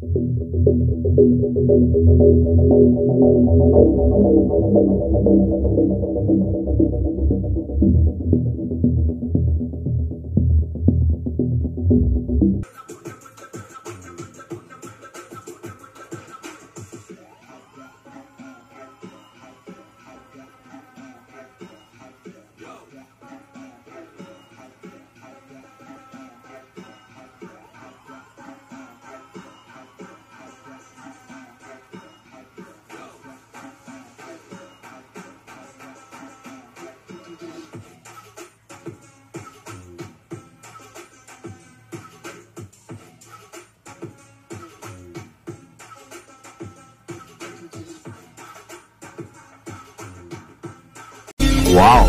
Wow.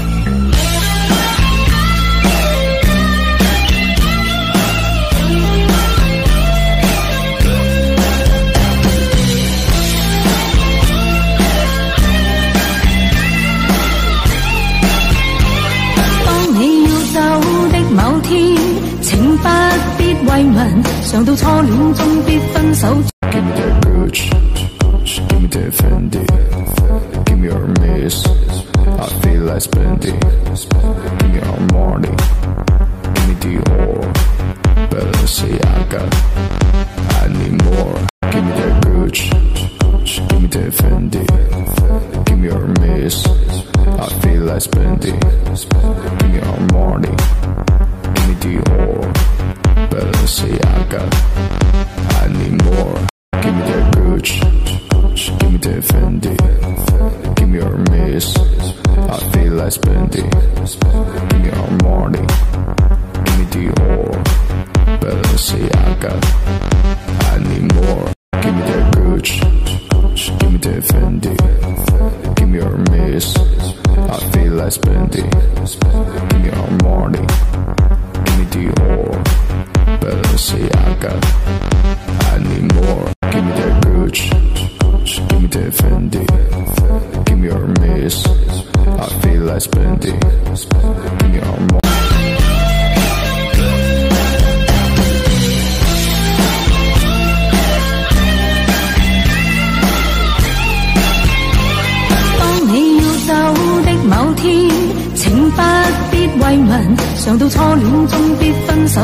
當你要走的某天，請不必慰問，嘗到初戀終必分手。 Give me that Gucci, give me that Fendi, give me your miss. I feel like spending. Give me Armani, give me Dior, Balenciaga. I need more. Give me that Gucci, give me that Fendi, give me your miss. I feel like spending. Give me Armani, give me Dior, Balenciaga. I need more. Give me that Gucci, give me that Fendi, give me your miss. I feel like spending. Give me Armani, give me Dior, Balenciaga. I need more. Give me that Gucci, give me that Fendi, give me your miss. I feel like spending. Give me Armani, give me Dior, Balenciaga. I need more. Give me that Gucci, give me that Fendi, give me your miss. I feel like spending. Give me Armani. 某天，請不必慰問，嘗到初戀終必分手。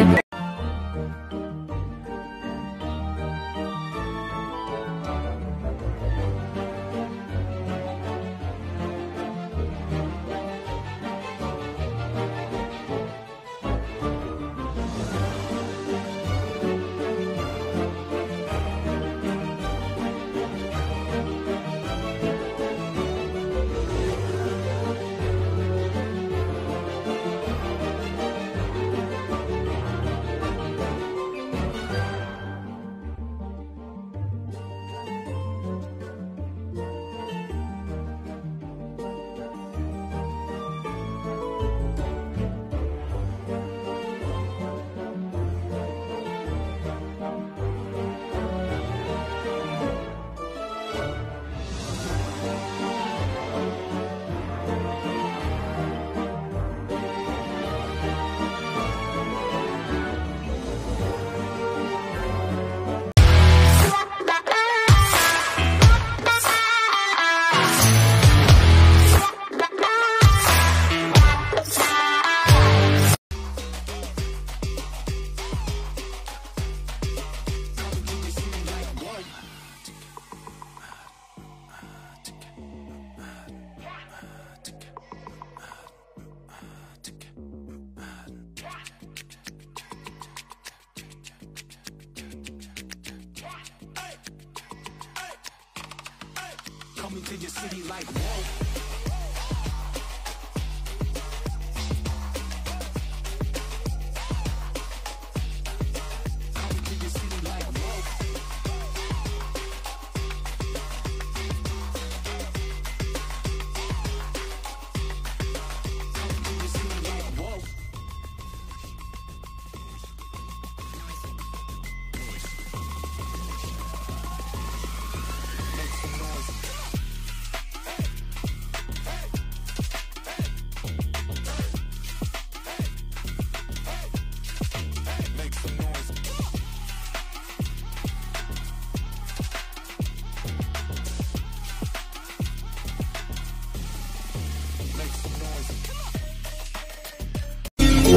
Coming to your city like whoa.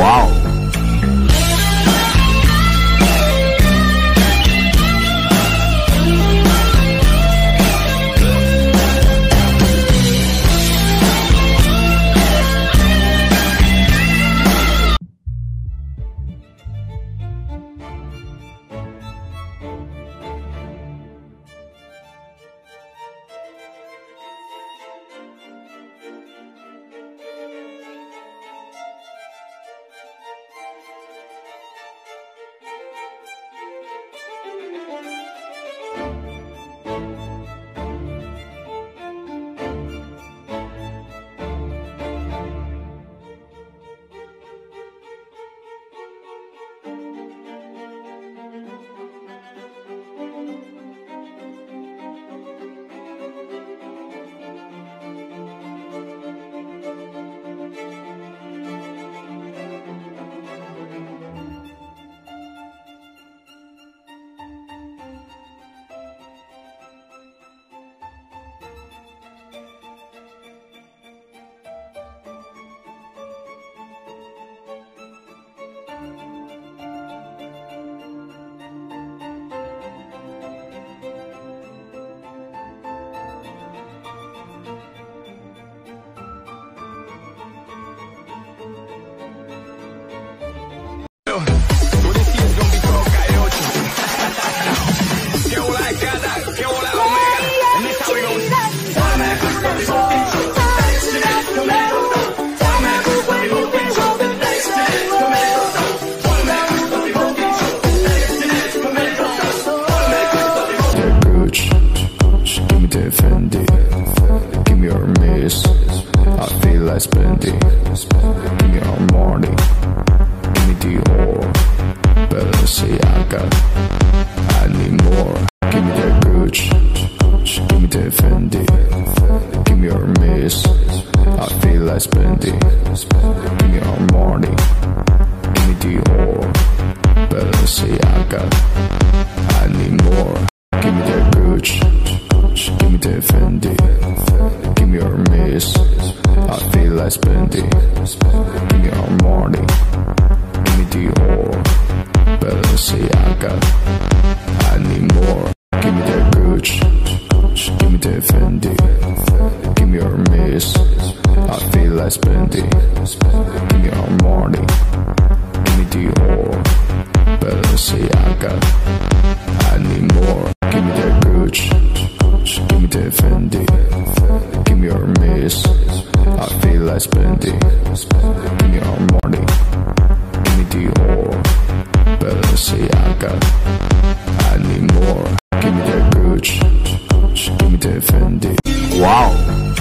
Wow. Spending your money, give me Dior, Balenciaga. I need more. Give me that Gucci, give me that Fendi, give me your Hermes. I feel like spending. Give me your money, give me Dior, Balenciaga. I need more. Give me that Gucci, give me that Fendi, give me your Hermes. I feel like spending. Give me your money, give me Dior, Balenciaga. I need more. Give me that Gucci, give me that Fendi, give me your Hermes. I feel like spending. Give me your money, give me Dior, Balenciaga. I need more. Give me that Gucci, give me that Fendi, give me your Hermes. I feel like spending. Give me your money, give me Dior, Balenciaga. I need more. Give me that Gucci, give me that Fendi. Wow.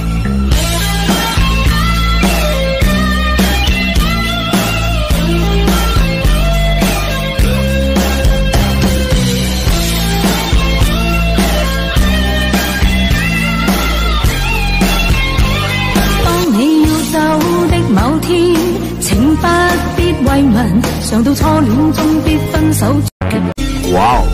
上到初戀終必分手。 Wow.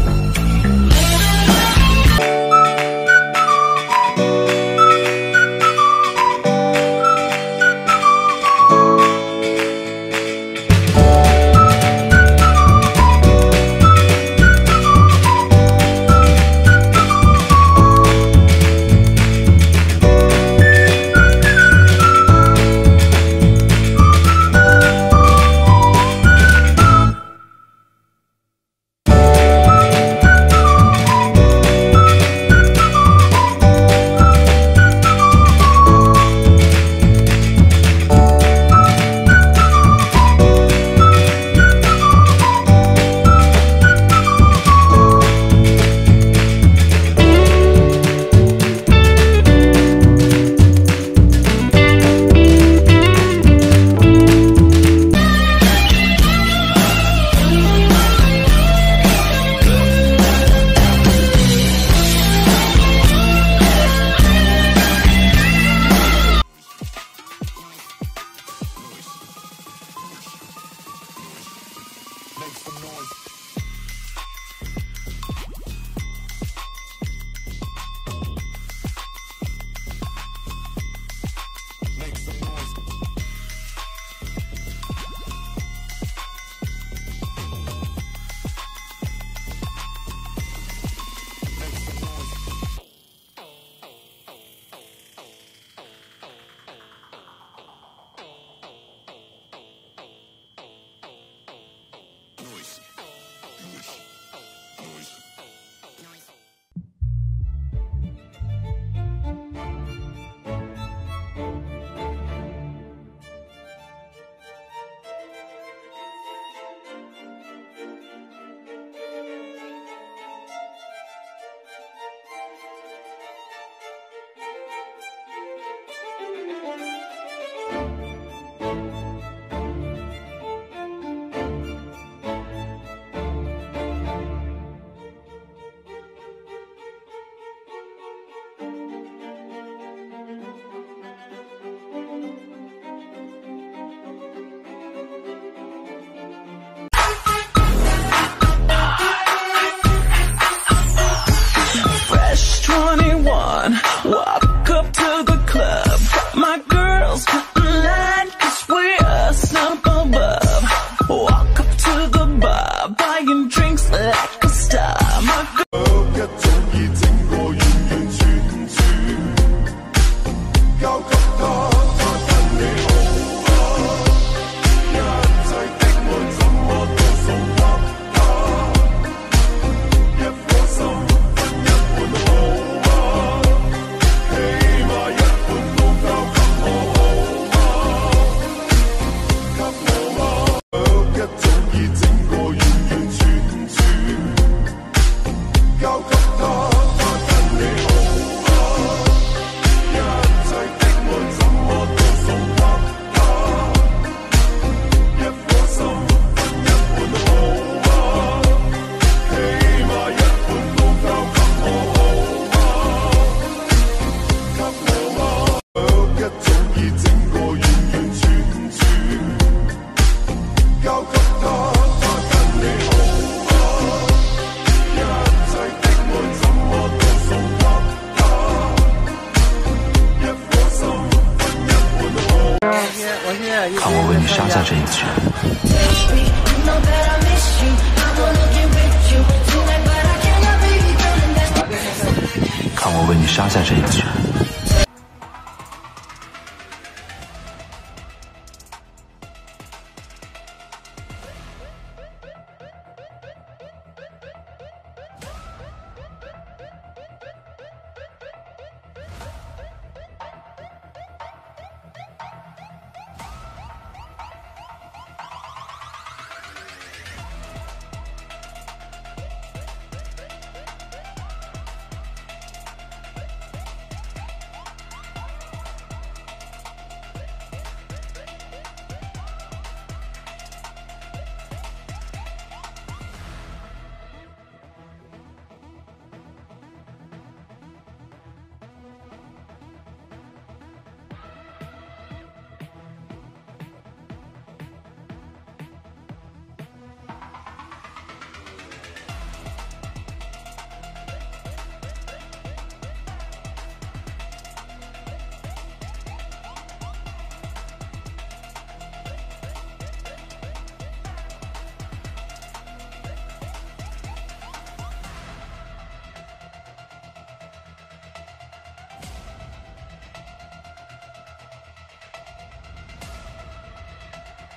杀下这一个人。看我为你杀下这一个人。